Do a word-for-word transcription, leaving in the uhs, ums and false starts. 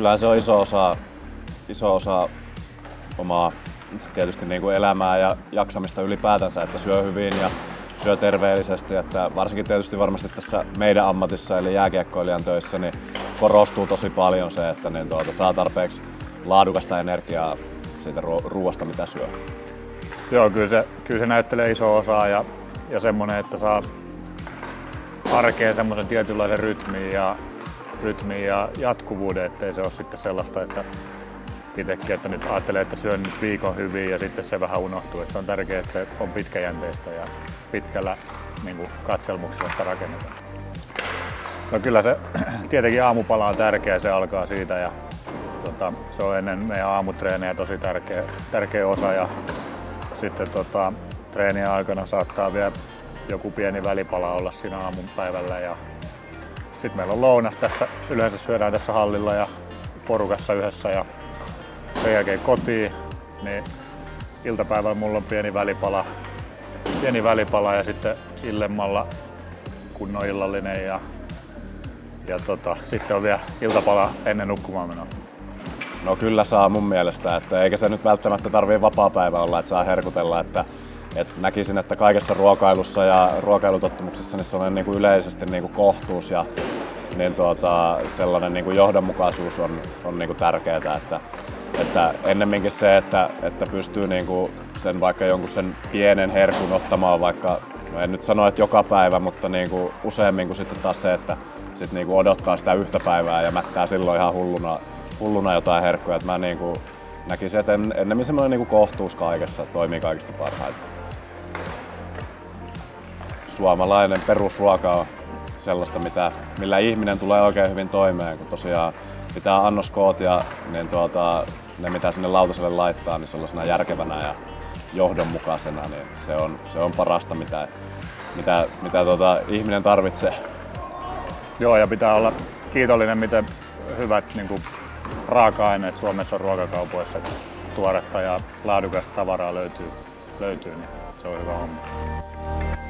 kyllähän se on iso osa, iso osa omaa tietysti niin kuin elämää ja jaksamista ylipäätänsä, että syö hyvin ja syö terveellisesti, että varsinkin tietysti varmasti tässä meidän ammatissa eli jääkiekkoilijan töissä niin korostuu tosi paljon se, että niin tuota, saa tarpeeksi laadukasta energiaa siitä ruoasta, mitä syö. Joo, kyllä se, kyllä se näyttelee iso osaa ja, ja semmoinen, että saa arkeen semmoisen tietynlaisen rytmin ja, rytmin ja jatkuvuuden, ettei se ole sitten sellaista, että itsekin, että nyt ajattelee, että syön nyt viikon hyvin ja sitten se vähän unohtuu. Että se on tärkeää, että se on pitkäjänteistä ja pitkällä niin kuin katselmuksella sitä rakennetaan. No kyllä se tietenkin aamupala on tärkeä, se alkaa siitä ja tota, se on ennen meidän aamutreenejä tosi tärkeä, tärkeä osa ja sitten tota, treenien aikana saattaa vielä joku pieni välipala olla siinä aamun päivällä ja sitten meillä on lounas tässä, yleensä syödään tässä hallilla ja porukassa yhdessä ja sen jälkeen kotiin, niin iltapäivällä mulla on pieni välipala, pieni välipala ja sitten illemmalla kunnon illallinen ja, ja tota, sitten on vielä iltapala ennen nukkumaan menoa. No kyllä saa mun mielestä, että eikä se nyt välttämättä tarvii vapaapäivä olla, että saa herkutella, että, että näkisin, että kaikessa ruokailussa ja ruokailutottumuksessa niin sellainen niin kuin yleisesti niin kuin kohtuus ja niin tuota, sellainen niin kuin johdonmukaisuus on, on niin kuin tärkeää, että, että ennemminkin se, että, että pystyy niin kuin sen vaikka jonkun sen pienen herkun ottamaan vaikka, no en nyt sano, että joka päivä, mutta niin kuin useammin kuin sitten taas se, että sit niin kuin odottaa sitä yhtä päivää ja mättää silloin ihan hulluna, hulluna jotain herkkuja. Että mä niin kuin näkisin, että ennemmin semmoinen niin kuin kohtuus kaikessa toimii kaikista parhaiten. Suomalainen perusruoka on sellaista, mitä, millä ihminen tulee oikein hyvin toimeen, kun tosiaan pitää annoskoot ja niin tuota, ne mitä sinne lautaselle laittaa niin sellaisena järkevänä ja johdonmukaisena, niin se on, se on parasta mitä, mitä, mitä tuota, ihminen tarvitsee. Joo, ja pitää olla kiitollinen, miten hyvät niin kuin, raaka-aineet Suomessa on ruokakaupoissa, tuoretta ja laadukasta tavaraa löytyy, löytyy niin se on hyvä homma.